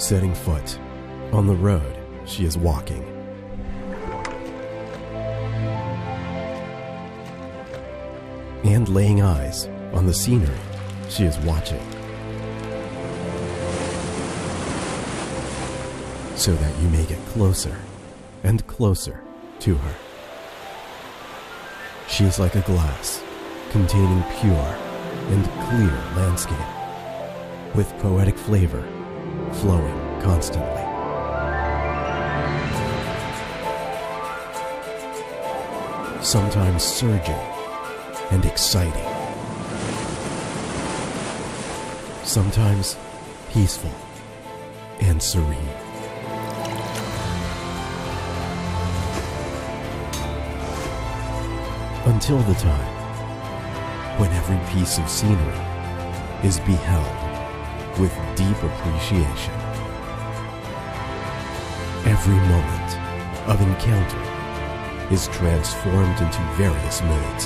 Setting foot on the road she is walking. And laying eyes on the scenery she is watching, so that you may get closer and closer to her. She is like a glass containing pure and clear landscape, with poetic flavor flowing constantly. Sometimes surging and exciting. Sometimes peaceful and serene. Until the time when every piece of scenery is beheld with deep appreciation. Every moment of encounter is transformed into various moods.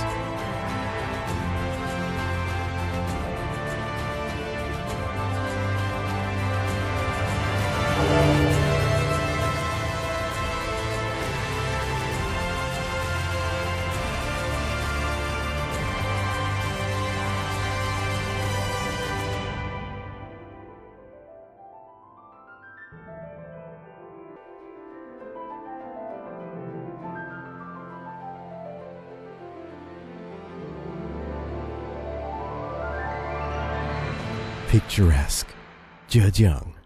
Picturesque, Zhejiang.